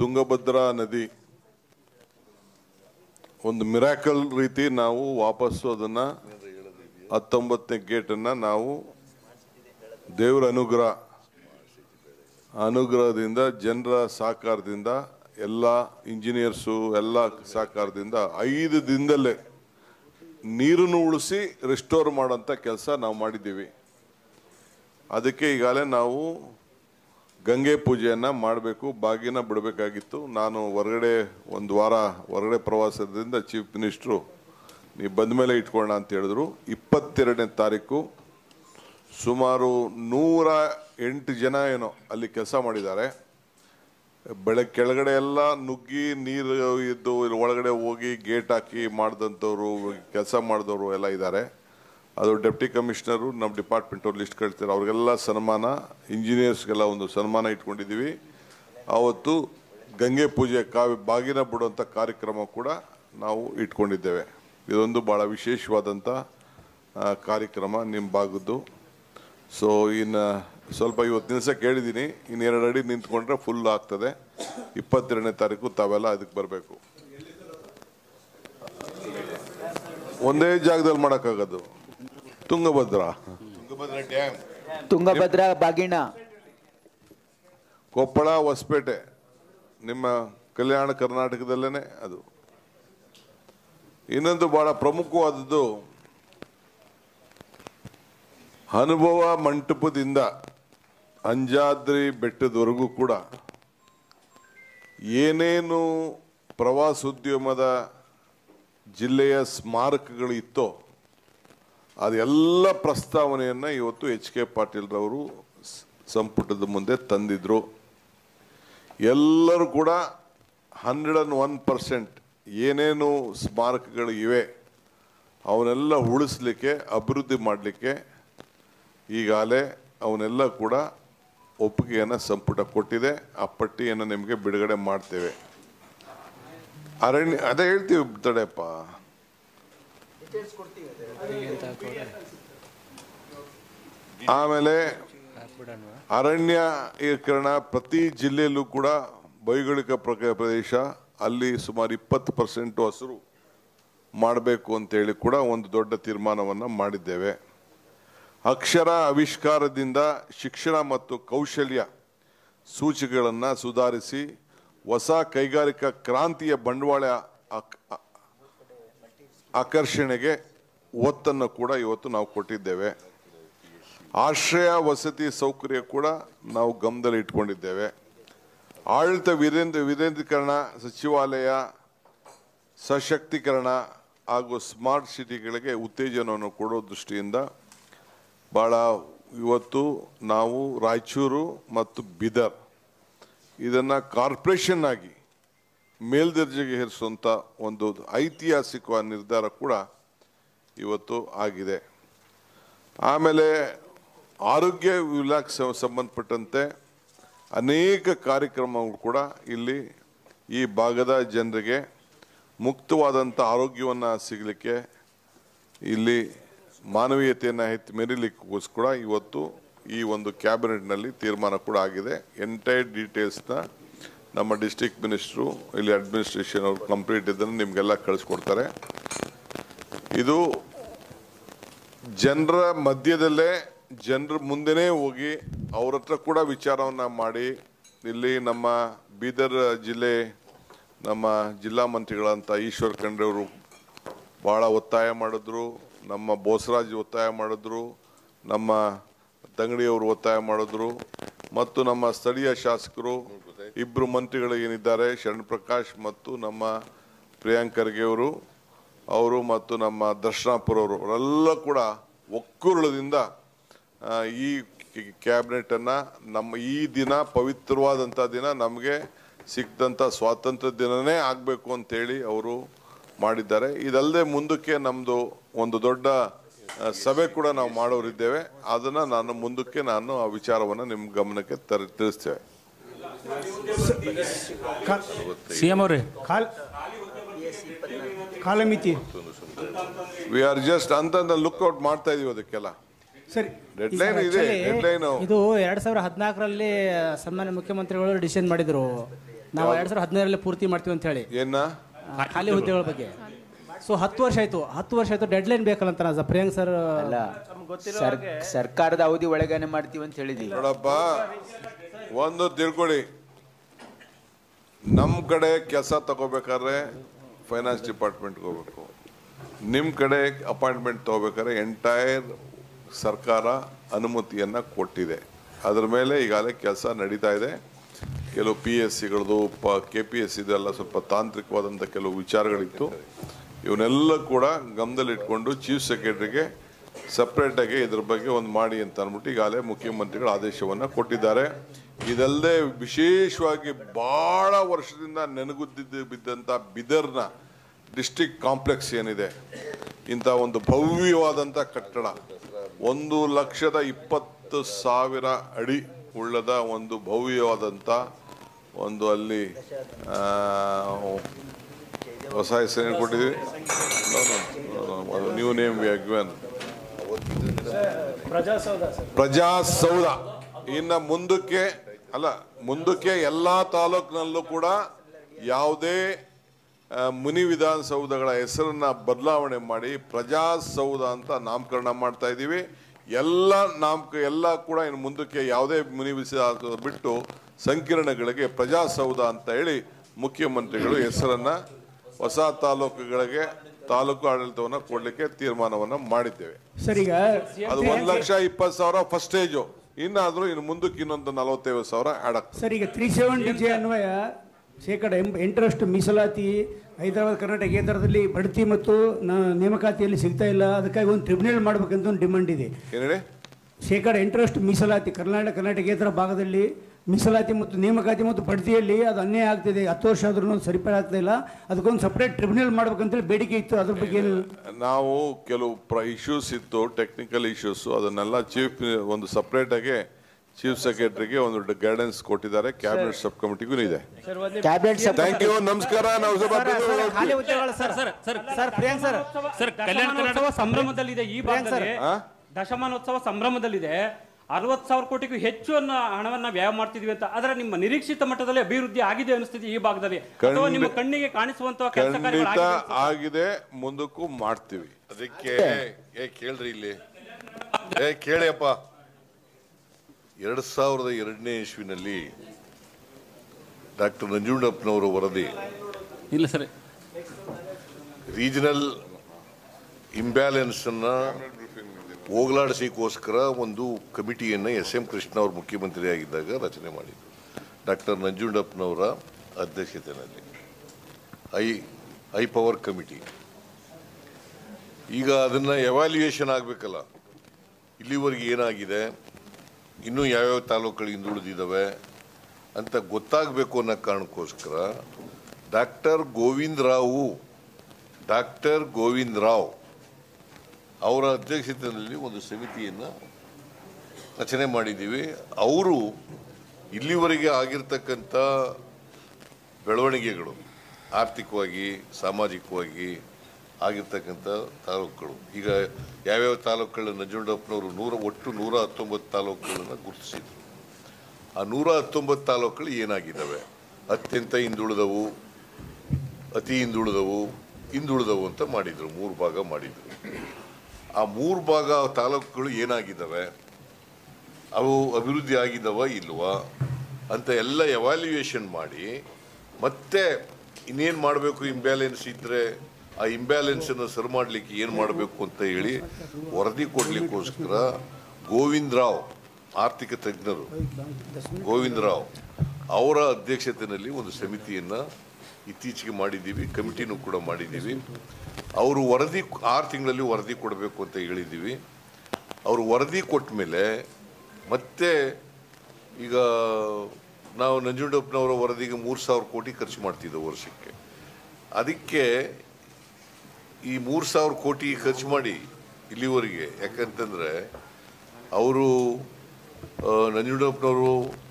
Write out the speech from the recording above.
ತುಂಗಭದ್ರಾ ನದಿ ಒಂದು ಮಿರಾಕಲ್ ರೀತಿ ನಾವು ವಾಪಸ್ಸು ಅದನ್ನು 19ನೇ ಗೇಟನ್ನು ನಾವು ದೇವರ ಅನುಗ್ರಹದಿಂದ ಜನರ ಸಹಕಾರದಿಂದ ಎಲ್ಲ ಇಂಜಿನಿಯರ್ಸು ಎಲ್ಲ ಸಹಕಾರದಿಂದ 5 ದಿನದಲ್ಲೇ ನೀರನ್ನು ಉಳಿಸಿ ರಿಸ್ಟೋರ್ ಮಾಡೋಂಥ ಕೆಲಸ ನಾವು ಮಾಡಿದ್ದೀವಿ. ಅದಕ್ಕೆ ಈಗಾಗಲೇ ನಾವು ಗಂಗೆ ಪೂಜೆಯನ್ನು ಮಾಡಬೇಕು, ಬಾಗಿನ ಬಿಡಬೇಕಾಗಿತ್ತು. ನಾನು ಒಂದು ವಾರ ಹೊರಗಡೆ ಪ್ರವಾಸದಿಂದ ಚೀಫ್ ಮಿನಿಸ್ಟ್ರು ನೀವು ಬಂದ ಮೇಲೆ ಇಟ್ಕೊಳ್ಳೋಣ ಅಂತ ಹೇಳಿದ್ರು. 22ನೇ ತಾರೀಕು ಸುಮಾರು 108 ಜನ ಏನೋ ಅಲ್ಲಿ ಕೆಲಸ ಮಾಡಿದ್ದಾರೆ. ಕೆಳಗಡೆ ಎಲ್ಲ ನುಗ್ಗಿ ನೀರು ಇದ್ದು ಒಳಗಡೆ ಹೋಗಿ ಗೇಟ್ ಹಾಕಿ ಮಾಡಿದಂಥವ್ರು ಕೆಲಸ ಮಾಡಿದವರು ಎಲ್ಲ ಇದ್ದಾರೆ. ಅದು ಡೆಪ್ಟಿ ಕಮಿಷನರು ನಮ್ಮ ಡಿಪಾರ್ಟ್ಮೆಂಟವ್ರು ಲಿಸ್ಟ್ ಕಳ್ತಾರೆ, ಅವ್ರಿಗೆಲ್ಲ ಸನ್ಮಾನ, ಇಂಜಿನಿಯರ್ಸ್ಗೆಲ್ಲ ಒಂದು ಸನ್ಮಾನ ಇಟ್ಕೊಂಡಿದ್ದೀವಿ. ಆವತ್ತು ಗಂಗೆ ಪೂಜೆ ಬಾಗಿನ ಬಿಡುವಂಥ ಕಾರ್ಯಕ್ರಮ ಕೂಡ ನಾವು ಇಟ್ಕೊಂಡಿದ್ದೇವೆ. ಇದೊಂದು ಭಾಳ ವಿಶೇಷವಾದಂಥ ಕಾರ್ಯಕ್ರಮ ನಿಮ್ಮ ಭಾಗದ್ದು. ಸೊ ಇನ್ನು ಸ್ವಲ್ಪ ಇವತ್ತು ನಿಲ್ಸಕ್ಕೆ ಹೇಳಿದ್ದೀನಿ, ಇನ್ನು 2 ಅಡಿ ನಿಂತ್ಕೊಂಡ್ರೆ ಫುಲ್ ಆಗ್ತದೆ. 22ನೇ ತಾರೀಕು ತಾವೆಲ್ಲ ಅದಕ್ಕೆ ಬರಬೇಕು. ಒಂದೇ ಜಾಗದಲ್ಲಿ ಮಾಡೋಕ್ಕಾಗೋದು ತುಂಗಭದ್ರಾ ಡ್ಯಾಮ್, ತುಂಗಭದ್ರಾ ಬಾಗಿಣ, ಕೊಪ್ಪಳ, ಹೊಸಪೇಟೆ, ನಿಮ್ಮ ಕಲ್ಯಾಣ ಕರ್ನಾಟಕದಲ್ಲೇ ಅದು. ಇನ್ನೊಂದು ಬಹಳ ಪ್ರಮುಖವಾದದ್ದು, ಅನುಭವ ಮಂಟಪದಿಂದ ಅಂಜಾದ್ರಿ ಬೆಟ್ಟದವರೆಗೂ ಕೂಡ ಏನೇನು ಪ್ರವಾಸೋದ್ಯಮದ ಜಿಲ್ಲೆಯ ಸ್ಮಾರಕಗಳು ಇತ್ತೋ ಅದೆಲ್ಲ ಪ್ರಸ್ತಾವನೆಯನ್ನು ಇವತ್ತು ಎಚ್ ಕೆ ಪಾಟೀಲ್ರವರು ಸಂಪುಟದ ಮುಂದೆ ತಂದಿದ್ರು. ಎಲ್ಲರೂ ಕೂಡ 101% ಏನೇನು ಸ್ಮಾರಕಗಳು ಇವೆ ಅವನ್ನೆಲ್ಲ ಉಳಿಸ್ಲಿಕ್ಕೆ, ಅಭಿವೃದ್ಧಿ ಮಾಡಲಿಕ್ಕೆ ಈಗಾಗಲೇ ಅವನ್ನೆಲ್ಲ ಕೂಡ ಒಪ್ಪಿಗೆಯನ್ನು ಸಂಪುಟ ಕೊಟ್ಟಿದೆ. ಆ ಪಟ್ಟಿಯನ್ನು ನಿಮಗೆ ಬಿಡುಗಡೆ ಮಾಡ್ತೇವೆ. ಅದೇ ಹೇಳ್ತೀವಿ ತಡೆಯಪ್ಪ. ಆಮೇಲೆ ಅರಣ್ಯೀಕರಣ ಪ್ರತಿ ಜಿಲ್ಲೆಯಲ್ಲೂ ಕೂಡ ಭೌಗೋಳಿಕ ಪ್ರದೇಶ ಅಲ್ಲಿ ಸುಮಾರು 20% ಹಸಿರು ಮಾಡಬೇಕು ಅಂತೇಳಿ ಕೂಡ ಒಂದು ದೊಡ್ಡ ತೀರ್ಮಾನವನ್ನು ಮಾಡಿದ್ದೇವೆ. ಅಕ್ಷರ ಆವಿಷ್ಕಾರದಿಂದ ಶಿಕ್ಷಣ ಮತ್ತು ಕೌಶಲ್ಯ ಸೂಚಿಕೆಗಳನ್ನು ಸುಧಾರಿಸಿ ಹೊಸ ಕೈಗಾರಿಕಾ ಕ್ರಾಂತಿಯ ಬಂಡವಾಳ ಆಕರ್ಷಣೆಗೆ ಒತ್ತನ್ನು ಕೂಡ ಇವತ್ತು ನಾವು ಕೊಟ್ಟಿದ್ದೇವೆ. ಆಶ್ರಯ ವಸತಿ ಸೌಕರ್ಯ ಕೂಡ ನಾವು ಗಮನದಲ್ಲಿ ಇಟ್ಕೊಂಡಿದ್ದೇವೆ. ಆಡಳಿತ ವಿಕೇಂದ್ರೀಕರಣ, ಸಚಿವಾಲಯ ಸಶಕ್ತೀಕರಣ ಹಾಗೂ ಸ್ಮಾರ್ಟ್ ಸಿಟಿಗಳಿಗೆ ಉತ್ತೇಜನವನ್ನು ಕೊಡೋ ದೃಷ್ಟಿಯಿಂದ ಭಾಳ ಇವತ್ತು ನಾವು ರಾಯಚೂರು ಮತ್ತು ಬೀದರ್ ಇದನ್ನು ಕಾರ್ಪೊರೇಷನ್ ಆಗಿ ಮೇಲ್ದರ್ಜೆಗೆ ಏರಿಸುವಂಥ ಒಂದು ಐತಿಹಾಸಿಕ ನಿರ್ಧಾರ ಕೂಡ ಇವತ್ತು ಆಗಿದೆ. ಆಮೇಲೆ ಆರೋಗ್ಯ ಇಲಾಖೆ ಸಂಬಂಧಪಟ್ಟಂತೆ ಅನೇಕ ಕಾರ್ಯಕ್ರಮಗಳು ಕೂಡ ಇಲ್ಲಿ ಈ ಭಾಗದ ಜನರಿಗೆ ಮುಕ್ತವಾದಂಥ ಆರೋಗ್ಯವನ್ನು ಸಿಗಲಿಕ್ಕೆ, ಇಲ್ಲಿ ಮಾನವೀಯತೆಯನ್ನು ಮೆರಿಲಿಕ್ಕೋಸ್ಕರ ಇವತ್ತು ಈ ಒಂದು ಕ್ಯಾಬಿನೆಟ್ನಲ್ಲಿ ತೀರ್ಮಾನ ಕೂಡ ಆಗಿದೆ. ಎಂಟೈರ್ ಡೀಟೇಲ್ಸ್ನ ನಮ್ಮ ಡಿಸ್ಟ್ರಿಕ್ಟ್ ಮಿನಿಸ್ಟ್ರು ಇಲ್ಲಿ ಅಡ್ಮಿನಿಸ್ಟ್ರೇಷನ್ ಅವರು ಕಂಪ್ಲೀಟ್ ಇದನ್ನು ನಿಮಗೆಲ್ಲ ಕಳಿಸ್ಕೊಡ್ತಾರೆ. ಇದು ಜನರ ಮಧ್ಯದಲ್ಲೇ ಜನರ ಮುಂದೆನೇ ಹೋಗಿ ಅವ್ರ ಹತ್ರ ಕೂಡ ವಿಚಾರವನ್ನು ಮಾಡಿ, ಇಲ್ಲಿ ನಮ್ಮ ಬೀದರ್ ಜಿಲ್ಲೆ ನಮ್ಮ ಜಿಲ್ಲಾ ಮಂತ್ರಿಗಳಂತ ಈಶ್ವರ್ ಖಂಡ್ರೆ ಅವರು ಭಾಳ ಒತ್ತಾಯ ಮಾಡಿದ್ರು, ನಮ್ಮ ಬೋಸರಾಜ್ ಒತ್ತಾಯ ಮಾಡಿದ್ರು, ನಮ್ಮ ತಂಗಡಿಯವರು ಒತ್ತಾಯ ಮಾಡಿದ್ರು, ಮತ್ತು ನಮ್ಮ ಸ್ಥಳೀಯ ಶಾಸಕರು 2 ಮಂತ್ರಿಗಳು ಏನಿದ್ದಾರೆ, ಶರಣ್ ಪ್ರಕಾಶ್ ಮತ್ತು ನಮ್ಮ ಪ್ರಿಯಾಂಕ್ ಖರ್ಗೆ ಅವರು ಮತ್ತು ನಮ್ಮ ದರ್ಶನಾಪುರವರು ಅವರೆಲ್ಲ ಕೂಡ ಒಕ್ಕೂರಳದಿಂದ ಈ ಕ್ಯಾಬಿನೆಟನ್ನು ನಮ್ಮ ಈ ದಿನ ಪವಿತ್ರವಾದಂಥ ದಿನ ನಮಗೆ ಸಿಕ್ಕಿದಂಥ ಸ್ವಾತಂತ್ರ್ಯ ದಿನನೇ ಆಗಬೇಕು ಅಂತೇಳಿ ಅವರು ಮಾಡಿದ್ದಾರೆ. ಇದಲ್ಲದೆ ಮುಂದಕ್ಕೆ ನಮ್ಮದು ಒಂದು ದೊಡ್ಡ ಸಭೆ ಕೂಡ ನಾವು ಮಾಡೋರಿದ್ದೇವೆ. ಅದನ್ನು ನಾನು ಆ ವಿಚಾರವನ್ನು ನಿಮ್ಮ ಗಮನಕ್ಕೆ ತಿಳಿಸ್ತೇವೆ. ಸಿಎಂ ಅವರೇ, ಕಾಲಮಿತಿ ವಿ ಆರ್ ಜಸ್ಟ್ ಅಂತ ಲುಕ್ಔಟ್ ಮಾಡ್ತಾ ಇದೀವಿ ಅದಕ್ಕೆಲ್ಲ. ಸರಿ, ಡೆಡ್ಲೈನ್ ಇದೆ. ಡೆಡ್ಲೈನ್ ಇದು 2014ರಲ್ಲಿ ಸನ್ಮಾನ್ಯ ಮುಖ್ಯಮಂತ್ರಿಗಳು ಡಿಸಿಷನ್ ಮಾಡಿದ್ರು. ನಾವು 2017 ಪೂರ್ತಿ ಮಾಡ್ತೀವಿ ಅಂತ ಹೇಳಿ ಏನ ಖಾಲಿ ಹುದ್ದೆಗಳ ಬಗ್ಗೆ. ಸೊ 10 ವರ್ಷ ಆಯ್ತು ಡೆಡ್ ಲೈನ್ ಬೇಕಲ್ಲ ಅಂತ ಪ್ರಿಯಾಂಕ್ ಸರ್. ಅಲ್ಲ ಸರ್ಕಾರದ ಅವಧಿ ಒಳಗೇನೆ ಮಾಡ್ತೀವಿ ಅಂತ ಹೇಳಿದ್ವಿ. ನೋಡಪ್ಪ, ಒಂದು ತಿಳ್ಕೊಳ್ಳಿ, ನಮ್ಮ ಕಡೆ ಕೆಲಸ ತಗೋಬೇಕಾದ್ರೆ ಫೈನಾನ್ಸ್ ಡಿಪಾರ್ಟ್ಮೆಂಟ್ಗೆ ಹೋಗ್ಬೇಕು. ನಿಮ್ಮ ಕಡೆ ಅಪಾಯಿಂಟ್ಮೆಂಟ್ ತಗೋಬೇಕಾದ್ರೆ ಎಂಟೈರ್ ಸರ್ಕಾರ ಅನುಮತಿಯನ್ನು ಕೊಟ್ಟಿದೆ. ಅದರ ಮೇಲೆ ಈಗಾಗಲೇ ಕೆಲಸ ನಡೀತಾ ಇದೆ. ಕೆಲವು PSCಗಳದು KPSC ಇದೆಲ್ಲ ಸ್ವಲ್ಪ ತಾಂತ್ರಿಕವಾದಂಥ ಕೆಲವು ವಿಚಾರಗಳಿತ್ತು. ಇವನ್ನೆಲ್ಲ ಕೂಡ ಗಮನದಲ್ಲಿಟ್ಕೊಂಡು ಚೀಫ್ ಸೆಕ್ರೆಟರಿಗೆ ಸಪ್ರೇಟಾಗಿ ಇದ್ರ ಬಗ್ಗೆ ಒಂದು ಮಾಡಿ ಅಂತ ಅಂದ್ಬಿಟ್ಟು ಈಗಾಗಲೇ ಮುಖ್ಯಮಂತ್ರಿಗಳು ಆದೇಶವನ್ನು ಕೊಟ್ಟಿದ್ದಾರೆ. ಇದಲ್ಲದೆ ವಿಶೇಷವಾಗಿ ಭಾಳ ವರ್ಷದಿಂದ ಬಿದ್ದಂಥ ಬಿದರ್ನ ಡಿಸ್ಟ್ರಿಕ್ಟ್ ಕಾಂಪ್ಲೆಕ್ಸ್ ಏನಿದೆ, ಇಂಥ ಒಂದು ಭವ್ಯವಾದಂಥ ಕಟ್ಟಡ 1,20,000 ಅಡಿ ಉಳ್ಳದ ಒಂದು ಭವ್ಯವಾದಂಥ ಒಂದು ಅಲ್ಲಿ ಹೊಸ ಹೆಸರು ಕೊಟ್ಟಿದ್ದೀವಿ. ನ್ಯೂ ನೇಮ್ ವ್ಯಾಗ್ವನ್ ಪ್ರಜಾಸೌಧ. ಇನ್ನು ಮುಂದಕ್ಕೆ ಎಲ್ಲ ತಾಲೂಕಿನಲ್ಲೂ ಕೂಡ ಯಾವುದೇ ಮುನಿ ವಿಧಾನಸೌಧಗಳ ಹೆಸರನ್ನ ಬದಲಾವಣೆ ಮಾಡಿ ಪ್ರಜಾಸೌಧ ಅಂತ ನಾಮಕರಣ ಮಾಡ್ತಾ ಇದ್ದೀವಿ. ಎಲ್ಲ ಕೂಡ ಇನ್ನು ಮುಂದಕ್ಕೆ ಯಾವುದೇ ಮುನಿ ವಿಧಾನಸೌಧ ಬಿಟ್ಟು ಸಂಕೀರ್ಣಗಳಿಗೆ ಪ್ರಜಾಸೌಧ ಅಂತ ಹೇಳಿ ಮುಖ್ಯಮಂತ್ರಿಗಳು ಹೆಸರನ್ನ ಹೊಸ ತಾಲೂಕುಗಳಿಗೆ ತಾಲೂಕು ಆಡಳಿತವನ್ನು ಕೊಡ್ಲಿಕ್ಕೆ ತೀರ್ಮಾನವನ್ನ ಮಾಡಿದ್ದೇವೆ. ಅದು 1,20,000 ಫಸ್ಟ್ ಸ್ಟೇಜು. ಇನ್ನು ಮುಂದಕ್ಕೆ ಇನ್ನೊಂದು 45,000 ಆಡ್ ಆಗ್ತದೆ. ಸರ್, ಈಗ 370J ಅನ್ವಯ 8% ಮೀಸಲಾತಿ ಹೈದರಾಬಾದ್ ಕರ್ನಾಟಕ ಈ ಥರದಲ್ಲಿ ಬಡ್ತಿ ಮತ್ತು ನೇಮಕಾತಿಯಲ್ಲಿ ಸಿಗ್ತಾ ಇಲ್ಲ. ಅದಕ್ಕಾಗಿ ಒಂದು ಟ್ರಿಬ್ಯುನಲ್ ಮಾಡ್ಬೇಕಂತ ಒಂದು ಡಿಮಾಂಡ್ ಇದೆ. 8% ಮೀಸಲಾತಿ ಕರ್ನಾಟಕೇತರ ಭಾಗದಲ್ಲಿ ಮೀಸಲಾತಿ ಮತ್ತು ನೇಮಕಾತಿ ಮತ್ತು ಬಡ್ತಿಯಲ್ಲಿ ಅದು ಅನ್ಯಾಯ ಆಗ್ತಿದೆ. 10 ವರ್ಷ ಆದ್ರೂ ಸರಿಪಡಿ ಆಗ್ತಾ ಇಲ್ಲ. ಅದಕ್ಕೊಂದು ಸಪ್ರೇಟ್ ಟ್ರಿಬ್ಯುನಲ್ ಮಾಡ್ಬೇಕಂತೇಳಿ ಬೇಡಿಕೆ ಇತ್ತು. ಅದ್ರ ಬಗ್ಗೆ ನಾವು ಕೆಲವು ಇಶ್ಯೂಸ್ ಇತ್ತು, ಟೆಕ್ನಿಕಲ್ ಇಶ್ಯೂಸ್, ಅದನ್ನೆಲ್ಲ ಒಂದು ಸಪ್ರೇಟ್ ಆಗಿ ಚೀಫ್ ಸೆಕ್ರೆಟರಿಗೆ ಒಂದು ಗೈಡೆನ್ಸ್ ಕೊಟ್ಟಿದ್ದಾರೆ. ಕ್ಯಾಬಿನೆಟ್ ಸಬ್ ಕಮಿಟಿಗೂ ಇದೆ. ಥ್ಯಾಂಕ್ ಯು, ನಮಸ್ಕಾರ. ಸಂಭ್ರಮದಲ್ಲಿದೆ ಈ ಭಾಗದಲ್ಲಿ, ದಶಮಾನೋತ್ಸವ ಸಂಭ್ರಮದಲ್ಲಿದೆ. 60,000 ಕೋಟಿಗೂ ಹೆಚ್ಚು ಹಣವನ್ನ ವ್ಯಯ ಮಾಡ್ತಿದ್ವಿ ಅಂತ. ಆದ್ರೆ ನಿಮ್ಮ ನಿರೀಕ್ಷಿತ ಮಟ್ಟದಲ್ಲಿ ಅಭಿವೃದ್ಧಿ ಆಗಿದೆ ಅನಿಸ್ತಿದೆ ಈ ಭಾಗದಲ್ಲಿ, ಅಥವಾ ನಿಮ್ಮ ಕಣ್ಣಿಗೆ ಕಾಣಿಸುವಂತಹ ಕೆಲಸ ಆಗಿದೆ, ಮುಂದಕ್ಕೂ ಮಾಡ್ತೀವಿ. ಅದಕ್ಕೆ ಕೇಳ್ರಿ, ಇಲ್ಲಿ ಕೇಳಿಯಪ್ಪ. 2002ನೇ ಇಸ್ವಿನಲ್ಲಿ ಡಾಕ್ಟರ್ ನಂಜುಂಡಪ್ಪನವರ ವರದಿ ಇಲ್ಲ ಸರ್, ರೀಜನಲ್ ಇಂಬ್ಯಾಲೆನ್ಸ್ ಅನ್ನ ಹೋಗಲಾಡಿಸೋಕ್ಕೋಸ್ಕರ ಒಂದು ಕಮಿಟಿಯನ್ನು SM ಕೃಷ್ಣ ಅವರು ಮುಖ್ಯಮಂತ್ರಿ ಆಗಿದ್ದಾಗ ರಚನೆ ಮಾಡಿದ್ರು. ಡಾಕ್ಟರ್ ನಂಜುಂಡಪ್ಪನವರ ಅಧ್ಯಕ್ಷತೆಯಲ್ಲಿ ಹೈ ಪವರ್ ಕಮಿಟಿ. ಈಗ ಅದನ್ನು ಎವ್ಯಾಲ್ಯೂಯೇಷನ್ ಆಗಬೇಕಲ್ಲ, ಇಲ್ಲಿವರೆಗೆ ಏನಾಗಿದೆ, ಇನ್ನೂ ಯಾವ್ಯಾವ ತಾಲೂಕುಗಳು ಹಿಂದುಳಿದಿದ್ದಾವೆ ಅಂತ ಗೊತ್ತಾಗಬೇಕು ಅನ್ನೋ ಕಾರಣಕ್ಕೋಸ್ಕರ ಡಾಕ್ಟರ್ ಗೋವಿಂದ್ ರಾವ್ ಅವರ ಅಧ್ಯಕ್ಷತೆಯಲ್ಲಿ ಒಂದು ಸಮಿತಿಯನ್ನು ರಚನೆ ಮಾಡಿದ್ದೀವಿ. ಅವರು ಇಲ್ಲಿವರೆಗೆ ಆಗಿರ್ತಕ್ಕಂಥ ಬೆಳವಣಿಗೆಗಳು, ಆರ್ಥಿಕವಾಗಿ ಸಾಮಾಜಿಕವಾಗಿ ಆಗಿರ್ತಕ್ಕಂಥ ತಾಲೂಕುಗಳು, ಈಗ ಯಾವ್ಯಾವ ತಾಲೂಕುಗಳನ್ನ ನಂಜುಂಡಪ್ಪನವರು ಒಟ್ಟು 119 ತಾಲೂಕುಗಳನ್ನು ಗುರುತಿಸಿದ್ರು. ಆ 119 ತಾಲೂಕುಗಳು ಏನಾಗಿದ್ದಾವೆ, ಅತ್ಯಂತ ಹಿಂದುಳಿದವು, ಅತಿ ಹಿಂದುಳಿದವು ಅಂತ ಮಾಡಿದರು. 3 ಭಾಗ ಮಾಡಿದರು. ಆ 3 ಭಾಗ ತಾಲೂಕುಗಳು ಏನಾಗಿದ್ದಾವೆ, ಅವು ಅಭಿವೃದ್ಧಿ ಆಗಿದ್ದಾವ ಇಲ್ವಾ ಅಂತ ಎಲ್ಲ ಎವ್ಯಾಲ್ಯೂಯೇಷನ್ ಮಾಡಿ, ಮತ್ತೆ ಇನ್ನೇನು ಮಾಡಬೇಕು, ಇಂಬ್ಯಾಲೆನ್ಸ್ ಇದ್ದರೆ ಆ ಇಂಬ್ಯಾಲೆನ್ಸನ್ನು ಸರಿ ಮಾಡಲಿಕ್ಕೆ ಏನು ಮಾಡಬೇಕು ಅಂತ ಹೇಳಿ ವರದಿ ಕೊಡಲಿಕ್ಕೋಸ್ಕರ ಗೋವಿಂದ್ ರಾವ್, ಆರ್ಥಿಕ ತಜ್ಞರು ಗೋವಿಂದ್ ರಾವ್ ಅವರ ಅಧ್ಯಕ್ಷತೆಯಲ್ಲಿ ಒಂದು ಸಮಿತಿಯನ್ನು ಇತ್ತೀಚೆಗೆ ಮಾಡಿದ್ದೀವಿ. ಕಮಿಟಿನೂ ಕೂಡ ಮಾಡಿದ್ದೀವಿ. ಅವರು ವರದಿ 6 ತಿಂಗಳಲ್ಲಿ ವರದಿ ಕೊಡಬೇಕು ಅಂತ ಹೇಳಿದ್ದೀವಿ. ಅವರು ವರದಿ ಕೊಟ್ಟ ಮೇಲೆ ಮತ್ತೆ ಈಗ ನಾವು ನಂಜುಂಡಪ್ಪನವರ ವರದಿಗೆ 3,000 ಕೋಟಿ ಖರ್ಚು ಮಾಡ್ತಿದ್ದೆವು ವರ್ಷಕ್ಕೆ. ಅದಕ್ಕೆ ಈ 3,000 ಕೋಟಿ ಖರ್ಚು ಮಾಡಿ ಇಲ್ಲಿವರೆಗೆ, ಯಾಕಂತಂದರೆ ಅವರು ನಂಜುಂಡಪ್ಪನವರು